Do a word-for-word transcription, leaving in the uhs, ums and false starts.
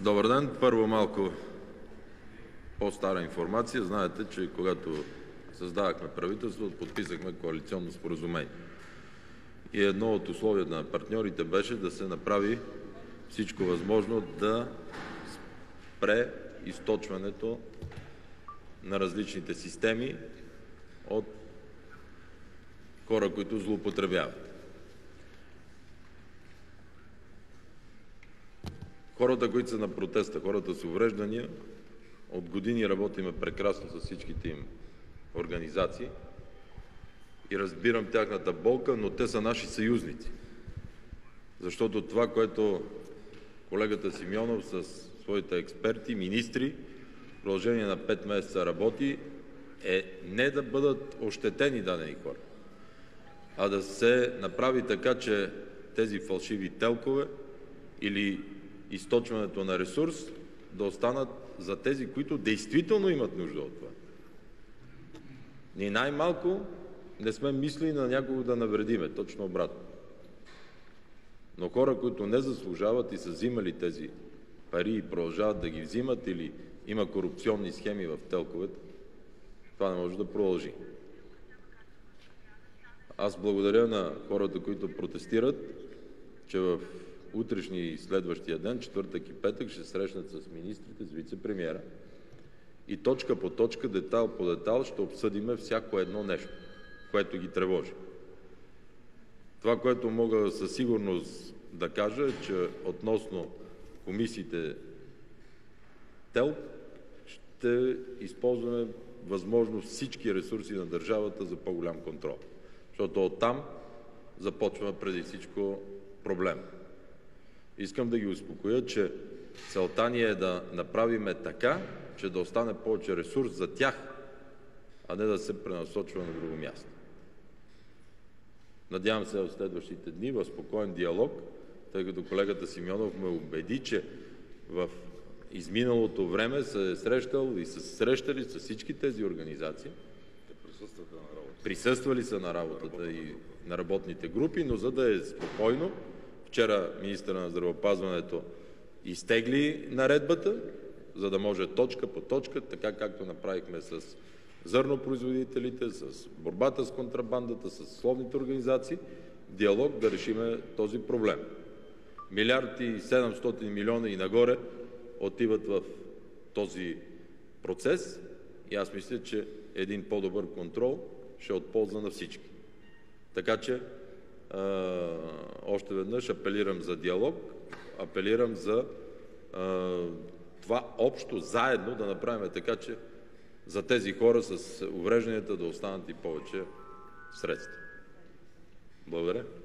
Добър ден! Първо малко по-стара информация. Знаете, че когато създавахме правителството, подписахме коалиционно споразумение. И едно от условията на партньорите беше да се направи всичко възможно да спре източването на различните системи от хора, които злоупотребяват. Хората, които са на протеста, хората с увреждания, от години работиме прекрасно с всичките им организации и разбирам тяхната болка, но те са наши съюзници. Защото това, което колегата Симеонов с своите експерти, министри, в продължение на пет месеца работи, е не да бъдат ощетени дадени хора, а да се направи така, че тези фалшиви телкове или източването на ресурс да останат за тези, които действително имат нужда от това. Ни най-малко не сме мислили на някого да навредиме, точно обратно. Но хора, които не заслужават и са взимали тези пари и продължават да ги взимат или има корупционни схеми в телковете, това не може да продължи. Аз благодаря на хората, които протестират, че в утрешни и следващия ден, четвъртък и петък, ще срещнат с министрите, с вице-премиера и точка по точка, детайл по детайл ще обсъдиме всяко едно нещо, което ги тревожи. Това, което мога със сигурност да кажа, е, че относно комисиите ТЕЛК ще използваме възможно всички ресурси на държавата за по-голям контрол. Защото оттам започва преди всичко проблем. Искам да ги успокоя, че целта ни е да направиме така, че да остане повече ресурс за тях, а не да се пренасочва на друго място. Надявам се в следващите дни в спокоен диалог, тъй като колегата Симеонов ме убеди, че в изминалото време се е срещал и са срещали с всички тези организации. Присъствали са на работата и на работните групи, но за да е спокойно, вчера министъра на здравеопазването изтегли наредбата, за да може точка по точка, така както направихме с зърнопроизводителите, с борбата с контрабандата, с съсловните организации, диалог да решиме този проблем. Милиард и седемстотин милиона и нагоре отиват в този процес и аз мисля, че един по-добър контрол ще е от полза на всички. Така че а, още веднъж апелирам за диалог, апелирам за а, това общо заедно да направим така, че за тези хора с уврежданията да останат и повече средства. Благодаря.